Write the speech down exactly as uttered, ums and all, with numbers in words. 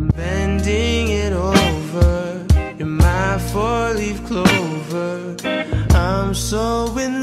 bending it over. You're my four-leaf clover. I'm so in